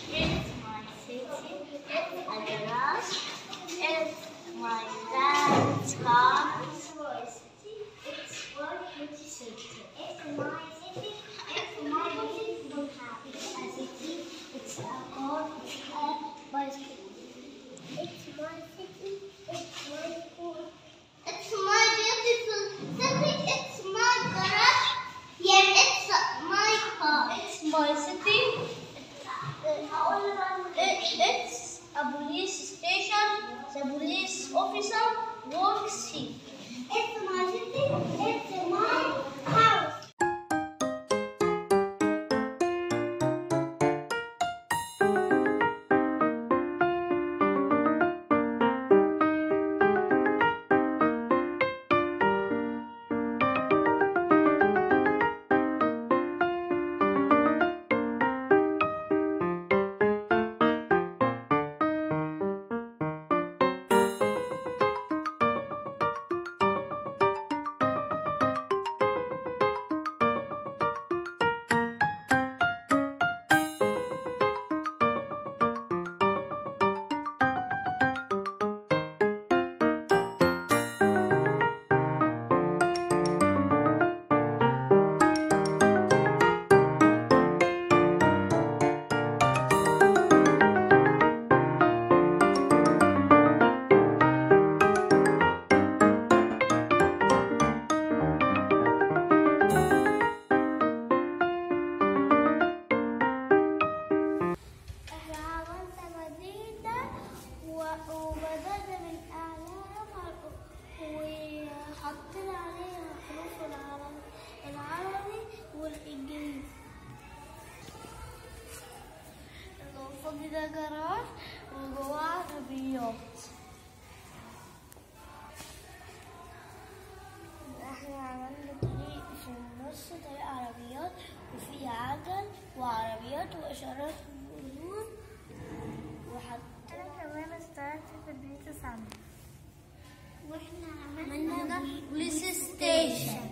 It's my city. It's a garage. It's my dad's car. It's my city. It's my beauty city. It's my city. It's my beautiful house. It's a city. It's a car. It's a bicycle. It's my city. It's my school. It's my beautiful city. It's my garage. Yeah, it's my car. It's my city. It's a police station. The police officer works here. It's my city. It's my house. وبدأنا بالأعلام وحطينا عليها حروف العربي والإنجليزي. الغرفة ده جراج وجواه عربيات. احنا عملنا طريق في النص، طريق عربيات وفيه عجل وعربيات وإشارات مرور. أنا كمان اشتركت في البيت سامي. واحنا عملنا بوليس ستيشن.